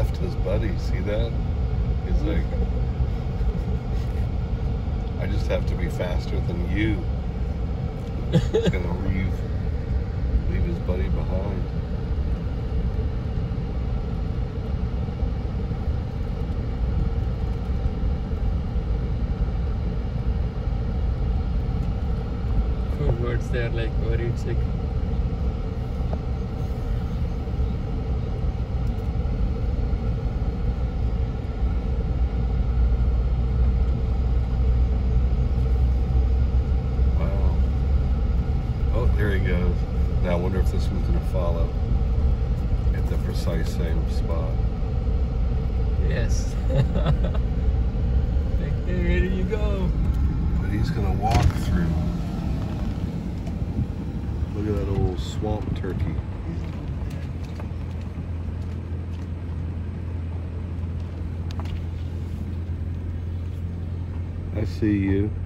left his buddy. See that? He's like, I just have to be faster than you. He's gonna leave his buddy behind. Birds, they are like worried sick. Wow. Oh, there he goes. Now I wonder if this one's gonna follow at the precise same spot. Yes. Like, hey, where do you go? But he's gonna walk through. Look at that old swamp turkey. I see you.